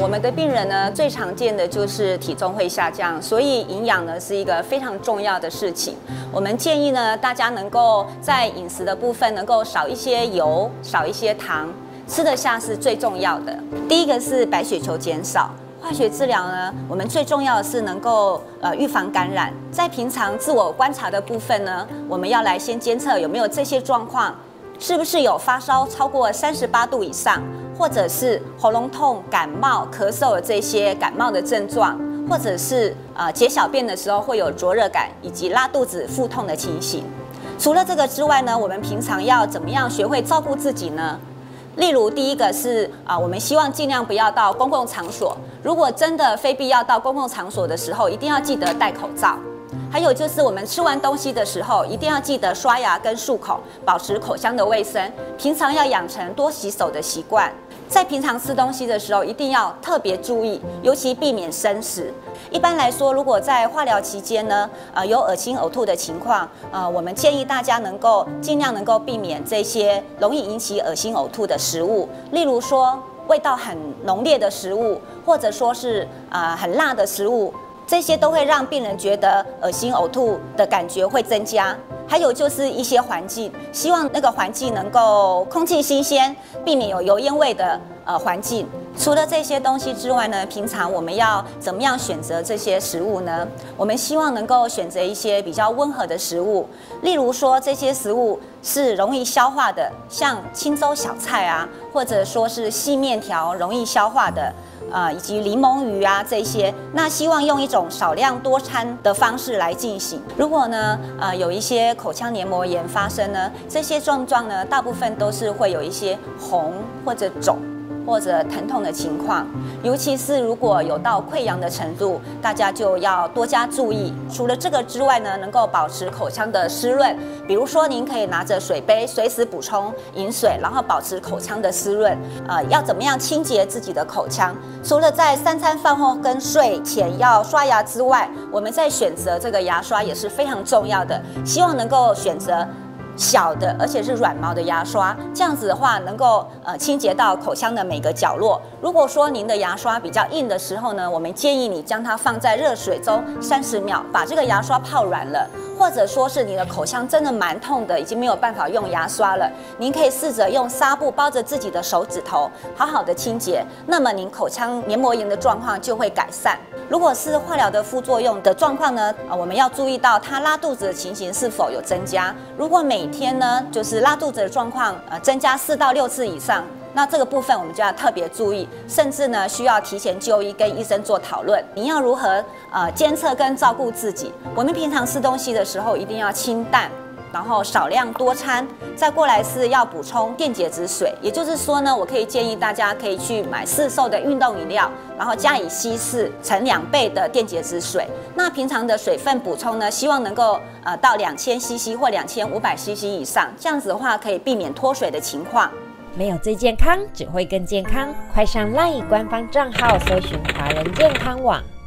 我们的病人呢，最常见的就是体重会下降，所以营养呢是一个非常重要的事情。我们建议呢，大家能够在饮食的部分能够少一些油，少一些糖，吃得下是最重要的。第一个是白血球减少。化学治疗呢，我们最重要的是能够预防感染。在平常自我观察的部分呢，我们要来先监测有没有这些状况，是不是有发烧超过38度以上，或者是喉咙痛、感冒、咳嗽的这些感冒的症状，或者是解小便的时候会有灼热感，以及拉肚子、腹痛的情形。除了这个之外呢，我们平常要怎么样学会照顾自己呢？例如，第一个是我们希望尽量不要到公共场所。如果真的非必要到公共场所的时候，一定要记得戴口罩。还有就是我们吃完东西的时候，一定要记得刷牙跟漱口，保持口腔的卫生。平常要养成多洗手的习惯。在平常吃东西的时候，一定要特别注意，尤其避免生食。一般来说，如果在化疗期间呢，有恶心呕吐的情况，我们建议大家尽量能够避免这些容易引起恶心呕吐的食物，例如说味道很浓烈的食物，或者说是很辣的食物。这些都会让病人觉得恶心呕吐的感觉会增加。还有就是一些环境，希望那个环境能够空气新鲜，避免有油烟味的环境。除了这些东西之外呢，平常我们要怎么样选择这些食物呢？我们希望能够选择一些比较温和的食物，例如说这些食物是容易消化的，像清粥小菜啊，或者说是细面条容易消化的。以及柠檬鱼啊这些，那希望用一种少量多餐的方式来进行。如果呢，有一些口腔黏膜炎发生呢，这些症状呢，大部分都是会有一些红或者肿或者疼痛的情况，尤其是如果有到溃疡的程度，大家就要多加注意。除了这个之外呢，能够保持口腔的湿润，比如说您可以拿着水杯随时补充饮水，然后保持口腔的湿润。要怎么样清洁自己的口腔？除了在3餐饭后跟睡前要刷牙之外，我们在选择这个牙刷也是非常重要的，希望能够选择小的，而且是软毛的牙刷，这样子的话能够清洁到口腔的每个角落。如果说您的牙刷比较硬的时候呢，我们建议你将它放在热水中30秒，把这个牙刷泡软了。或者说是你的口腔真的蛮痛的，已经没有办法用牙刷了，您可以试着用纱布包着自己的手指头，好好的清洁，那么您口腔黏膜炎的状况就会改善。如果是化疗的副作用的状况呢，我们要注意到它拉肚子的情形是否有增加。如果每天呢就是拉肚子的状况增加4到6次以上，那这个部分我们就要特别注意，甚至呢需要提前就医跟医生做讨论。你要如何监测跟照顾自己？我们平常吃东西的时候一定要清淡，然后少量多餐，再过来是要补充电解质水。也就是说呢，我可以建议大家可以去买市售的运动饮料，然后加以稀释成2倍的电解质水。那平常的水分补充呢，希望能够到2000cc 或2500cc 以上，这样子的话可以避免脱水的情况。 没有最健康，只会更健康。快上 LINE 官方账号搜寻华人健康网。